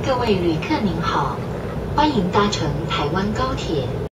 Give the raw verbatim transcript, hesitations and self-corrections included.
各位旅客您好，欢迎搭乘台湾高铁。